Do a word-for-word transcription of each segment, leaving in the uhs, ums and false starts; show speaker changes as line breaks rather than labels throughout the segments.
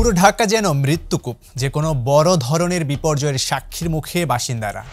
পুরো ঢাকা যেন মৃত্যুকূপ, যে কোনো বড় ধরনের বিপর্যয়ের সাক্ষীর মুখে বাসিন্দারা।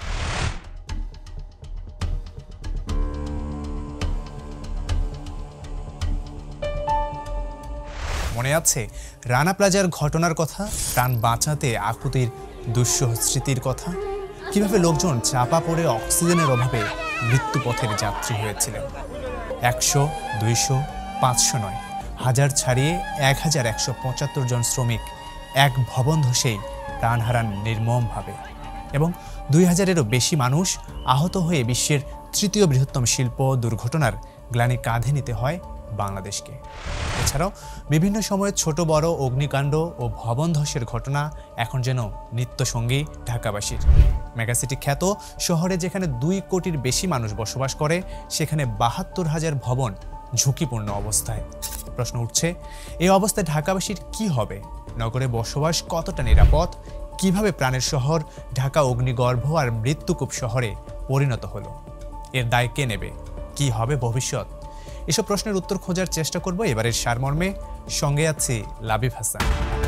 মনে আছে রানা প্লাজার ঘটনার কথা, প্রাণ বাঁচাতে আকুতির দুঃসহ স্মৃতির কথা, কিভাবে লোকজন চাপা পড়ে অক্সিজেনের অভাবে মৃত্যুপথের যাত্রী হয়েছিলেন। একশো দুইশো পাঁচশো নয়, হাজার ছাড়িয়ে এক হাজার একশো পঁচাত্তর জন শ্রমিক এক ভবন ধসেই প্রাণ হারান নির্মমভাবে, এবং দুই হাজারেরও বেশি মানুষ আহত হয়ে বিশ্বের তৃতীয় বৃহত্তম শিল্প দুর্ঘটনার গ্লানি কাঁধে নিতে হয় বাংলাদেশকে। এছাড়াও বিভিন্ন সময়ে ছোট বড় অগ্নিকাণ্ড ও ভবন ধসের ঘটনা এখন যেন নিত্যসঙ্গী ঢাকাবাসীর। মেগাসিটি খ্যাত শহরে যেখানে দুই কোটির বেশি মানুষ বসবাস করে, সেখানে বাহাত্তর হাজার ভবন ঝুঁকিপূর্ণ অবস্থায়। প্রশ্ন উঠছে, এই অবস্থায় ঢাকাবাসীর কি হবে? নগরে বসবাস কতটা নিরাপদ? কিভাবে প্রাণের শহর ঢাকা অগ্নিগর্ভ আর মৃত্যুকূপ শহরে পরিণত হলো? এর দায় কে নেবে? কি হবে ভবিষ্যৎ? এসব প্রশ্নের উত্তর খোঁজার চেষ্টা করব এবারের সারমর্মে। সঙ্গে আছে লাবিব হাসান।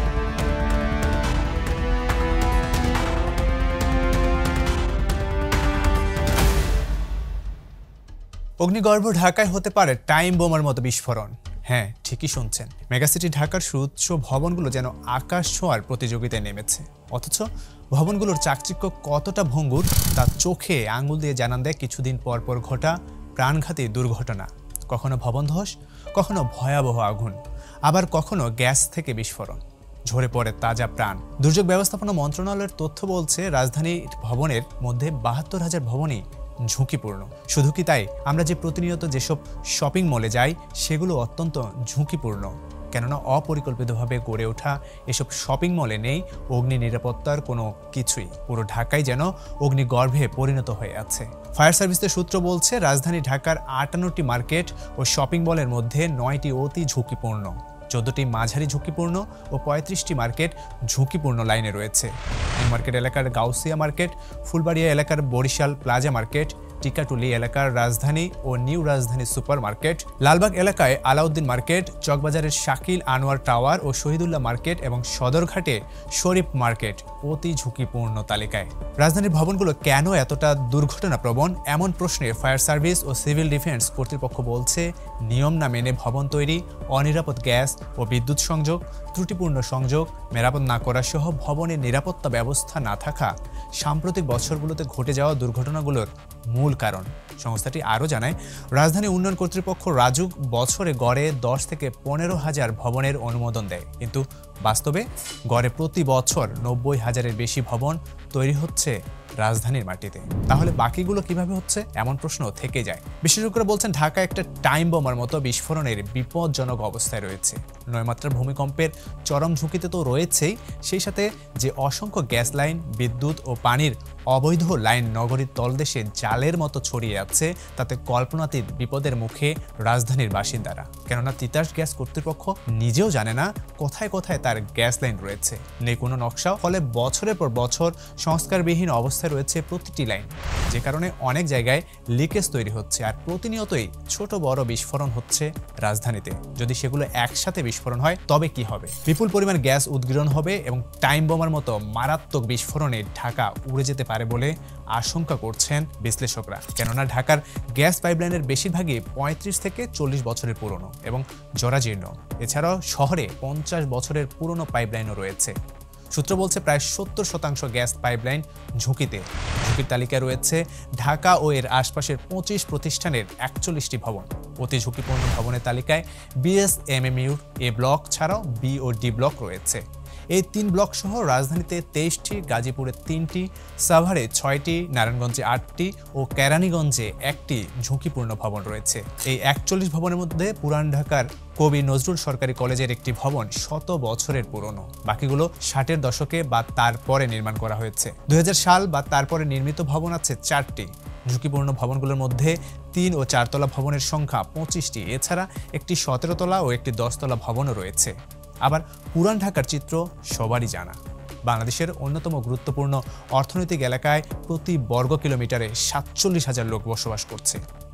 অগ্নিগর্ভ ঢাকায় হতে পারে টাইম বোমার মতো বিস্ফোরণ। হ্যাঁ, ঠিকই শুনছেন। মেগাসিটি ঢাকার সুউচ্চ ভবনগুলো যেন আকাশ ছোঁয়ার প্রতিযোগিতায় নেমেছে, অথচ ভবনগুলোর চাকচিক্য কতটা ভঙ্গুর তা চোখে আঙুল দিয়ে জানান দেয় কিছুদিন পর পর ঘটা প্রাণঘাতী দুর্ঘটনা। কখনো ভবন ধস, কখনো ভয়াবহ আগুন, আবার কখনো গ্যাস থেকে বিস্ফোরণ। ঝরে পড়ে তাজা প্রাণ। দুর্যোগ ব্যবস্থাপনা মন্ত্রণালয়ের তথ্য বলছে, রাজধানীর ভবনের মধ্যে বাহাত্তর হাজার ভবনই ঝুঁকিপূর্ণ। শুধু কি তাই, আমরা যে প্রতিনিয়ত যেসব শপিং মলে যাই সেগুলো অত্যন্ত ঝুঁকিপূর্ণ, কেননা অপরিকল্পিতভাবে গড়ে ওঠা এসব শপিং মলে নেই অগ্নি নিরাপত্তার কোনো কিছুই। পুরো ঢাকাই যেন অগ্নিগর্ভে পরিণত হয়ে আছে। ফায়ার সার্ভিসের সূত্র বলছে, রাজধানী ঢাকার আটান্নটি মার্কেট ও শপিং মলের মধ্যে নয়টি অতি ঝুঁকিপূর্ণ, চোদ্দটি মাঝারি ঝুঁকিপূর্ণ ও পঁয়ত্রিশটি মার্কেট ঝুঁকিপূর্ণ লাইনে রয়েছে। নিউ মার্কেট এলাকার গাউসিয়া মার্কেট, ফুলবাড়িয়া এলাকার বরিশাল প্লাজা মার্কেট, টিকাটুলি এলাকার রাজধানী ও new Rajdhani super market, Lalbagh এলাকায় আলাউদ্দিন মার্কেট, চকবাজারের শাকিল আনোয়ার টাওয়ার ও শহীদুল্লাহ মার্কেট এবং সদরঘাটে শরীফ মার্কেট অতি ঝুঁকিপূর্ণ তালিকায়। রাজধানীর ভবনগুলো কেন এতটা দুর্ঘটনাপ্রবণ? এমন প্রশ্নে ফায়ার সার্ভিস ও সিভিল ডিফেন্স কর্তৃপক্ষ বলছে, নিয়ম না মেনে ভবন তৈরি, অনিরাপদ গ্যাস ও বিদ্যুৎ সংযোগ, ত্রুটিপূর্ণ সংযোগ মেরামত না করা সহ ভবনের নিরাপত্তা ব্যবস্থা না থাকা সাম্প্রতিক বছরগুলোতে ঘটে যাওয়া দুর্ঘটনাগুলোর মূল কারণ। সংস্থাটি আরও জানায়, রাজধানী উন্নয়ন কর্তৃপক্ষ রাজুক বছরে গড়ে দশ থেকে পনেরো হাজার ভবনের অনুমোদন দেয়, কিন্তু বাস্তবে গড়ে প্রতি বছর নব্বই হাজারের বেশি ভবন তৈরি হচ্ছে রাজধানীর মাটিতে। তাহলে বাকিগুলো কিভাবে হচ্ছে? এমন প্রশ্ন থেকে যায়। বিশেষজ্ঞরা বলছেন, ঢাকা একটা টাইম বোমার মতো বিস্ফোরণের বিপজ্জনক অবস্থায় রয়েছে। নয় মাত্রার ভূমিকম্পের চরম ঝুঁকিতে তো রয়েছেই, সেই সাথে যে অসংখ্য গ্যাস লাইন, বিদ্যুৎ ও পানির অবৈধ লাইন নগরীর তলদেশে জালের মতো ছড়িয়ে আছে, তাতে কল্পনাতীত বিপদের মুখে রাজধানীর বাসিন্দারা। কেননা তিতাস গ্যাস কর্তৃপক্ষ নিজেও জানে না কোথায় কোথায় তার গ্যাস লাইন রয়েছে, নেই কোনো নকশা। ফলে বছরের পর বছর সংস্কারবিহীন অবস্থায় রয়েছে প্রতিটি লাইন, যে কারণে অনেক জায়গায় লিকেজ তৈরি হচ্ছে আর প্রতিনিয়তই ছোট বড় বিস্ফোরণ হচ্ছে রাজধানীতে। যদি সেগুলো একসাথে বিস্ফোরণ হয় তবে কি হবে? বিপুল পরিমাণ গ্যাস উদ্গীরণ হবে এবং টাইম বোমার মতো মারাত্মক বিস্ফোরণে ঢাকা উড়ে যেতে পারে বলে আশঙ্কা করছেন বিশ্লেষকরা। কেননা ঢাকার গ্যাস পাইপলাইনের বেশিরভাগই পঁয়ত্রিশ থেকে চল্লিশ বছরের পুরনো এবং জরাজীর্ণ। এছাড়াও শহরে পঞ্চাশ বছরের পুরনো পাইপলাইনও রয়েছে। সূত্র বলছে, প্রায় সত্তর শতাংশ গ্যাস পাইপলাইন ঝুঁকিতে। ঝুঁকির তালিকায় রয়েছে ঢাকা ও এর আশপাশের পঁচিশ প্রতিষ্ঠানের একচল্লিশটি ভবন। অতি ঝুঁকিপূর্ণ ভবনের তালিকায় বিএসএমএমইউর এ ব্লক ছাড়াও বি ও ডি ব্লক রয়েছে। এই তিন ব্লক সহ রাজধানীতে তেইশটি, গাজীপুরে তিনটি, সাভারে ছয়টি, নারায়ণগঞ্জে আটটি ও কেরানীগঞ্জে একটি ঝুঁকিপূর্ণ ভবন রয়েছে। এই একচল্লিশ ভবনের মধ্যে পুরান ঢাকার কবি নজরুল সরকারি কলেজের একটি ভবন শত বছরের পুরনো, বাকিগুলো ষাটের দশকে বা তারপরে নির্মাণ করা হয়েছে। দুই হাজার সাল বা তারপরে নির্মিত ভবন আছে চারটি। ঝুঁকিপূর্ণ ভবনগুলোর মধ্যে তিন ও চারতলা ভবনের সংখ্যা পঁচিশটি। এছাড়া একটি সতেরো তলা ও একটি দশতলা ভবনও রয়েছে। আবার পুরান ঢাকার চিত্র সবারই জানা। বাংলাদেশের অন্যতম গুরুত্বপূর্ণ অর্থনৈতিক এলাকায় প্রতি বর্গ কিলোমিটারে সাতচল্লিশ হাজার লোক বসবাস করছে।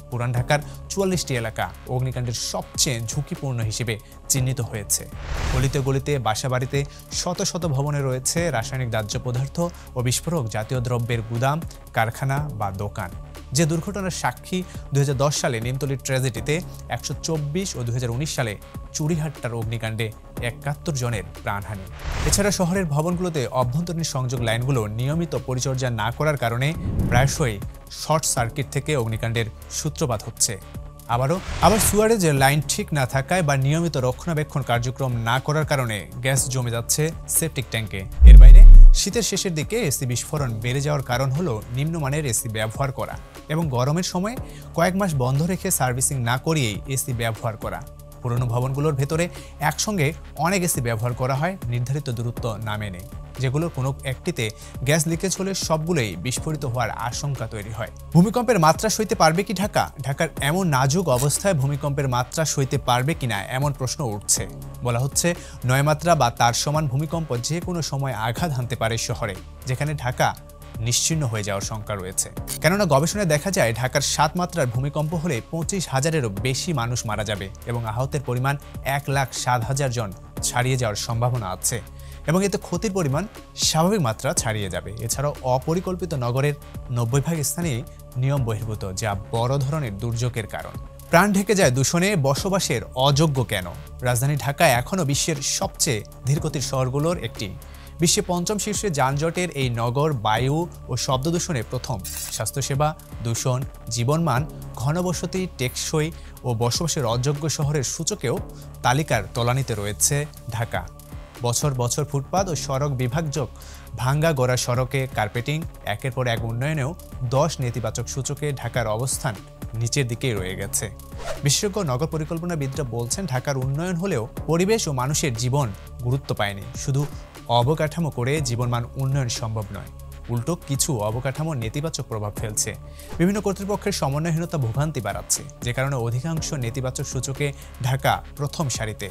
পুরান ঢাকার চুয়াল্লিশটি এলাকা অগ্নিকাণ্ডের সবচেয়ে ঝুঁকিপূর্ণ হিসেবে চিহ্নিত হয়েছে। গলিতে গলিতে বাসাবাড়িতে শত শত ভবনে রয়েছে রাসায়নিক দাহ্য পদার্থ ও বিস্ফোরক জাতীয় দ্রব্যের গুদাম, কারখানা বা দোকান। যে দুর্ঘটনার সাক্ষী দুই হাজার দশ সালে নিমতলির ট্র্যাজেডিতে একশো চব্বিশ ও দুই হাজার উনিশ সালে চুরিহাট্টার অগ্নিকাণ্ডে একাত্তর জনের প্রাণহানি। এছাড়া শহরের ভবনগুলোতে অভ্যন্তরীণ সংযোগ লাইনগুলো নিয়মিত পরিচর্যা না করার কারণে প্রায়শই শর্ট সার্কিট থেকে অগ্নিকাণ্ডের সূত্রপাত হচ্ছে। আবারও আবার সুয়ারেজের লাইন ঠিক না থাকায় বা নিয়মিত রক্ষণাবেক্ষণ কার্যক্রম না করার কারণে গ্যাস জমে যাচ্ছে সেপটিক ট্যাঙ্কে। এর বাইরে শীতের শেষের দিকে এসি বিস্ফোরণ বেড়ে যাওয়ার কারণ হলো নিম্নমানের এসি ব্যবহার করা এবং গরমের সময় কয়েক মাস বন্ধ রেখে সার্ভিসিং না করিয়েই এসি ব্যবহার করা। পুরনো ভবনগুলোর ভেতরে একসঙ্গে অনেক এসি ব্যবহার করা হয় নির্ধারিত দূরত্ব না মেনে, যেগুলোর কোনো একটিতে গ্যাস লিকেজ হলে সবগুলোই বিস্ফোরিত হওয়ার আশঙ্কা তৈরি হয়। ভূমিকম্পের মাত্রা সইতে পারবে কি ঢাকা? ঢাকার এমন নাজুক অবস্থায় ভূমিকম্পের মাত্রা সইতে পারবে কিনা এমন প্রশ্ন উঠছে। বলা হচ্ছে নয় মাত্রা বা তার সমান ভূমিকম্প যে কোনো সময় আঘাত হানতে পারে শহরে, যেখানে ঢাকা নিশ্চিহ্ন হয়ে যাওয়ার শঙ্কা রয়েছে। কেননা গবেষণায় দেখা যায় ঢাকার সাত মাত্রার ভূমিকম্প হলে পঁচিশ হাজারেরও বেশি মানুষ মারা যাবে এবং আহতের পরিমাণ এক লাখ সাত হাজার জন ছাড়িয়ে যাওয়ার সম্ভাবনা আছে এবং এতে ক্ষতির পরিমাণ স্বাভাবিক মাত্রা ছাড়িয়ে যাবে। এছাড়াও অপরিকল্পিত নগরের নব্বই ভাগ স্থানেই নিয়ম বহির্ভূত, যা বড় ধরনের দুর্যোগের কারণ। প্রাণ ঢেকে যায় দূষণে, বসবাসের অযোগ্য কেন? রাজধানী ঢাকা এখনও বিশ্বের সবচেয়ে ধীরগতির শহরগুলোর একটি। বিশ্বে পঞ্চম শীর্ষে যানজটের এই নগর বায়ু ও শব্দ দূষণে প্রথম। স্বাস্থ্যসেবা, দূষণ, জীবনমান, ঘনবসতি, টেকসই ও বসবাসের অযোগ্য শহরের সূচকেও তালিকার তলানিতে রয়েছে ঢাকা। বছর বছর ফুটপাত ও সড়ক বিভাগযোগ ভাঙ্গা গোড়া সড়কে কার্পেটিং, একের পর এক উন্নয়নেও দশ নেতিবাচক সূচকে ঢাকার অবস্থান নিচের দিকেই রয়ে গেছে। বিশেষজ্ঞ নগর পরিকল্পনাবিদরা বলছেন ঢাকার উন্নয়ন হলেও পরিবেশ ও মানুষের জীবন গুরুত্ব পায়নি। শুধু অবকাঠামো করে জীবনমান উন্নয়ন সম্ভব নয়, উল্টো কিছু অবকাঠামো নেতিবাচক প্রভাব ফেলছে। বিভিন্ন কর্তৃপক্ষের সমন্বয়হীনতা ভোগান্তি বাড়াচ্ছে, যে কারণে অধিকাংশ নেতিবাচক সূচকে ঢাকা প্রথম সারিতে।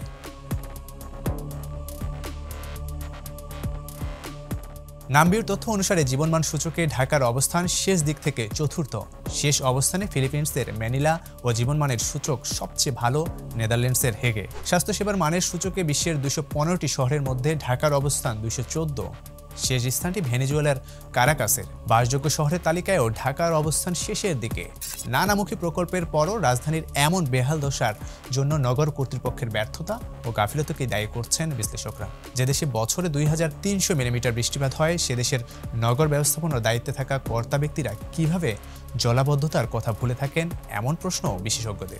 নামবির তথ্য অনুসারে জীবনমান সূচকে ঢাকার অবস্থান শেষ দিক থেকে চতুর্থ। শেষ অবস্থানে ফিলিপিন্সের ম্যানিলা ও জীবনমানের সূচক সবচেয়ে ভালো নেদারল্যান্ডসের হেগে। স্বাস্থ্যসেবার মানের সূচকে বিশ্বের দুশো পনেরোটি শহরের মধ্যে ঢাকার অবস্থান দুশো চোদ্দ। শেষ স্থানটি ভেনেজুয়েলার কারাকাসের। বাসযোগ্য শহরের তালিকায়ও ঢাকার অবস্থান শেষের দিকে। নানামুখী প্রকল্পের পরও রাজধানীর এমন বেহাল দশার জন্য নগর কর্তৃপক্ষের ব্যর্থতা ও গাফিলতিকে দায়ী করছেন বিশ্লেষকরা। যে দেশে বছরে দুই হাজার তিনশো মিলিমিটার বৃষ্টিপাত হয়, সে দেশের নগর ব্যবস্থাপনার দায়িত্বে থাকা কর্তা ব্যক্তিরা কিভাবে জলাবদ্ধতার কথা ভুলে থাকেন, এমন প্রশ্ন বিশেষজ্ঞদের।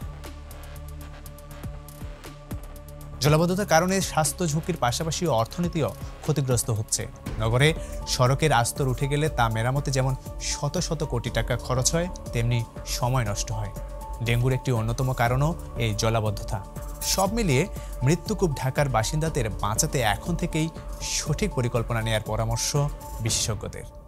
জলাবদ্ধতার কারণে স্বাস্থ্য ঝুঁকির পাশাপাশি অর্থনীতিও ক্ষতিগ্রস্ত হচ্ছে। নগরে সড়কের আস্তর উঠে গেলে তা মেরামতে যেমন শত শত কোটি টাকা খরচ হয়, তেমনি সময় নষ্ট হয়। ডেঙ্গুর একটি অন্যতম কারণও এই জলাবদ্ধতা। সব মিলিয়ে মৃত্যুকূপ ঢাকার বাসিন্দাদের বাঁচাতে এখন থেকেই সঠিক পরিকল্পনা নেওয়ার পরামর্শ বিশেষজ্ঞদের।